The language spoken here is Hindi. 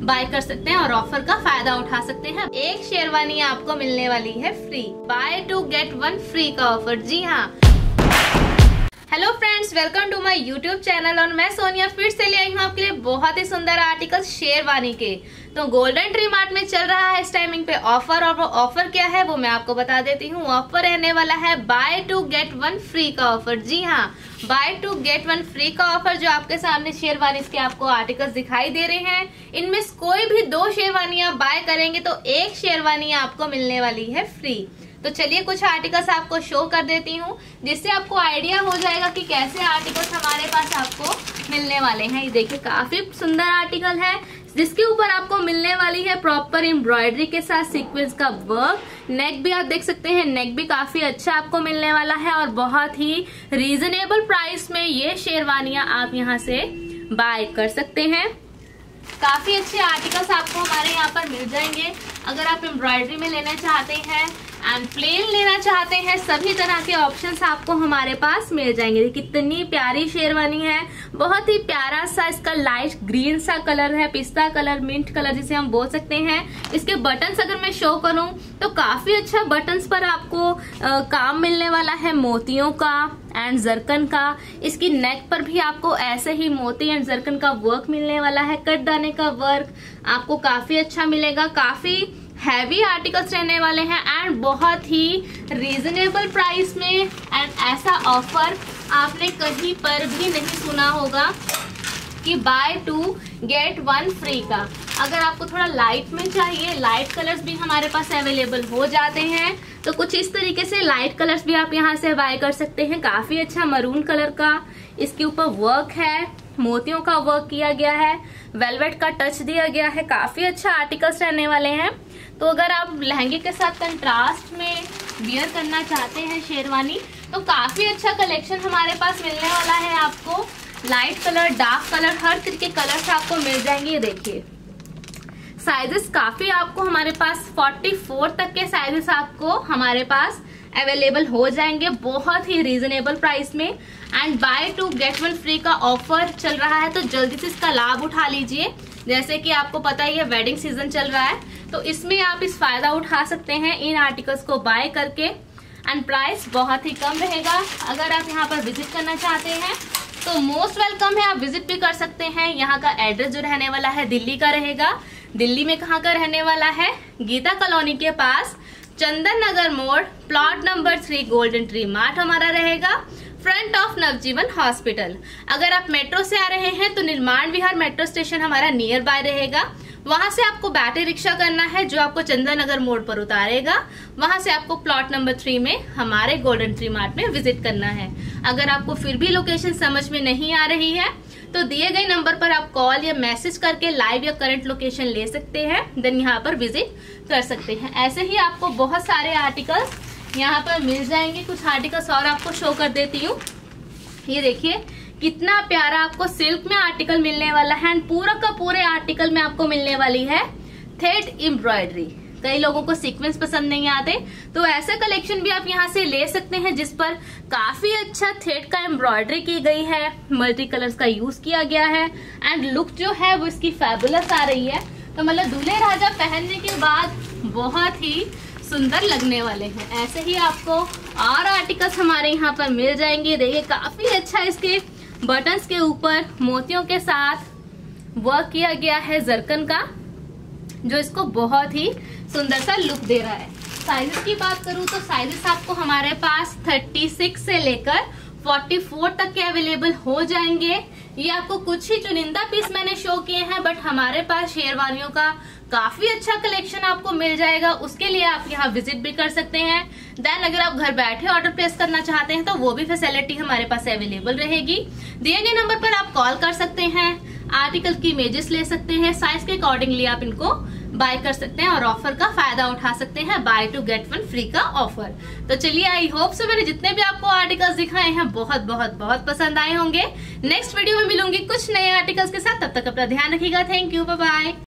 बाय कर सकते हैं और ऑफर का फायदा उठा सकते हैं। एक शेरवानी आपको मिलने वाली है फ्री, बाय 2 get 1 फ्री का ऑफर। जी हाँ, hello friends, welcome to my YouTube channel और मैं सोनिया फिर से ले आई हूँ आपके लिए बहुत ही सुंदर आर्टिकल शेरवानी के। तो गोल्डन ट्री मार्ट में चल रहा है इस टाइमिंग पे ऑफर, और वो ऑफर क्या है वो मैं आपको बता देती हूँ। ऑफर रहने वाला है बाय 2 get 1 फ्री का ऑफर। जी हाँ, बाय 2 get 1 फ्री का ऑफर। जो आपके सामने शेरवानी के आपको आर्टिकल्स दिखाई दे रहे हैं, इनमें कोई भी 2 शेरवानियां बाय करेंगे तो 1 शेरवानी आपको मिलने वाली है फ्री। तो चलिए कुछ आर्टिकल्स आपको शो कर देती हूँ, जिससे आपको आइडिया हो जाएगा कि कैसे आर्टिकल्स हमारे पास आपको मिलने वाले हैं। ये देखिए, काफी सुंदर आर्टिकल है जिसके ऊपर आपको मिलने वाली है प्रॉपर एम्ब्रॉयडरी के साथ सीक्वेंस का वर्क। नेक भी आप देख सकते हैं, नेक भी काफी अच्छा आपको मिलने वाला है और बहुत ही रीजनेबल प्राइस में ये शेरवानियां आप यहाँ से बाय कर सकते हैं। काफी अच्छे आर्टिकल्स आपको हमारे यहाँ पर मिल जाएंगे। अगर आप एम्ब्रॉयडरी में लेना चाहते हैं एंड प्लेन लेना चाहते हैं, सभी तरह के ऑप्शंस आपको हमारे पास मिल जाएंगे। कितनी प्यारी शेरवानी है, बहुत ही प्यारा सा इसका लाइट ग्रीन सा कलर है, पिस्ता कलर, मिंट कलर जिसे हम बोल सकते हैं। इसके बटन्स अगर मैं शो करूं तो काफी अच्छा बटन्स पर आपको काम मिलने वाला है मोतियों का एंड जरकन का। इसकी नेक पर भी आपको ऐसे ही मोती एंड जरकन का वर्क मिलने वाला है। कटदाने का वर्क आपको काफी अच्छा मिलेगा। काफी हैवी आर्टिकल्स रहने वाले हैं एंड बहुत ही रीजनेबल प्राइस में। एंड ऐसा ऑफर आपने कहीं पर भी नहीं सुना होगा कि बाय 2 get 1 फ्री का। अगर आपको थोड़ा लाइट में चाहिए, लाइट कलर्स भी हमारे पास अवेलेबल हो जाते हैं, तो कुछ इस तरीके से लाइट कलर्स भी आप यहाँ से बाय कर सकते हैं। काफी अच्छा मरून कलर का इसके ऊपर वर्क है, मोतियों का वर्क किया गया है, वेलवेट का टच दिया गया है। काफी अच्छा आर्टिकल्स रहने वाले हैं। तो अगर आप लहंगे के साथ कंट्रास्ट में वियर करना चाहते हैं शेरवानी, तो काफी अच्छा कलेक्शन हमारे पास मिलने वाला है आपको। लाइट कलर, डार्क कलर, हर तरह के कलर्स आपको मिल जाएंगे। ये देखिए, साइजेस काफी आपको हमारे पास 44 तक के साइजेस आपको हमारे पास अवेलेबल हो जाएंगे बहुत ही रीजनेबल प्राइस में। एंड बाय 2 get 1 फ्री का ऑफर चल रहा है, तो जल्दी से इसका लाभ उठा लीजिए। जैसे कि आपको पता ही है वेडिंग सीजन चल रहा है, तो इसमें आप इस फायदा उठा सकते हैं इन आर्टिकल्स को बाय करके। एंड प्राइस बहुत ही कम रहेगा। अगर आप यहाँ पर विजिट करना चाहते हैं तो मोस्ट वेलकम है, आप विजिट भी कर सकते हैं। यहाँ का एड्रेस जो रहने वाला है दिल्ली का रहेगा। दिल्ली में कहाँ का रहने वाला है? गीता कॉलोनी के पास चंदन नगर मोड़, plot number 3, golden tree mart हमारा रहेगा, फ्रंट ऑफ नवजीवन हॉस्पिटल। अगर आप मेट्रो से आ रहे हैं तो निर्माण विहार मेट्रो स्टेशन हमारा नियर बाय रहेगा। वहां से आपको बैटरी रिक्शा करना है जो आपको चंदन नगर मोड़ पर उतारेगा। वहां से आपको प्लॉट नंबर 3 में हमारे गोल्डन ट्री मार्ट में विजिट करना है। अगर आपको फिर भी लोकेशन समझ में नहीं आ रही है तो दिए गए नंबर पर आप कॉल या मैसेज करके लाइव या करंट लोकेशन ले सकते हैं, देन यहाँ पर विजिट कर सकते हैं। ऐसे ही आपको बहुत सारे आर्टिकल्स यहाँ पर मिल जाएंगे। कुछ आर्टिकल्स और आपको शो कर देती हूँ। ये देखिए, कितना प्यारा आपको सिल्क में आर्टिकल मिलने वाला है। एंड पूरा का पूरे आर्टिकल में आपको मिलने वाली है थ्रेड एम्ब्रॉयडरी। कई लोगों को सीक्वेंस पसंद नहीं आते, तो ऐसा कलेक्शन भी आप यहाँ से ले सकते हैं जिस पर काफी अच्छा थ्रेड का एम्ब्रॉयडरी की गई है, मल्टी कलर्स का यूज किया गया है एंड लुक जो है वो इसकी फैबुलस आ रही है। तो मतलब दूल्हे राजा पहनने के बाद बहुत ही सुंदर लगने वाले हैं। ऐसे ही आपको और आर्टिकल्स हमारे यहाँ पर मिल जाएंगे। देखिए, काफी अच्छा इसके बटन्स के ऊपर मोतियों के साथ वर्क किया गया है जरकन का, जो इसको बहुत ही सुंदर सा लुक दे रहा है। साइजेस की बात करूं तो साइजेस आपको हमारे पास 36 से लेकर 44 तक के अवेलेबल हो जाएंगे। ये आपको कुछ ही चुनिंदा पीस मैंने शो किए हैं, बट हमारे पास शेरवानियों का काफी अच्छा कलेक्शन आपको मिल जाएगा। उसके लिए आप यहाँ विजिट भी कर सकते हैं। देन अगर आप घर बैठे ऑर्डर प्लेस करना चाहते हैं तो वो भी फैसिलिटी हमारे पास अवेलेबल रहेगी। दिए गए नंबर पर आप कॉल कर सकते हैं, आर्टिकल की इमेजेस ले सकते हैं, साइज के अकॉर्डिंगली आप इनको बाय कर सकते हैं और ऑफर का फायदा उठा सकते हैं, बाय 2 get 1 फ्री का ऑफर। तो चलिए, आई होप सो मैंने जितने भी आपको आर्टिकल्स दिखाए हैं बहुत बहुत बहुत पसंद आए होंगे। नेक्स्ट वीडियो में मिलूंगी कुछ नए आर्टिकल्स के साथ, तब तक अपना ध्यान रखिएगा। Thank you, bye bye.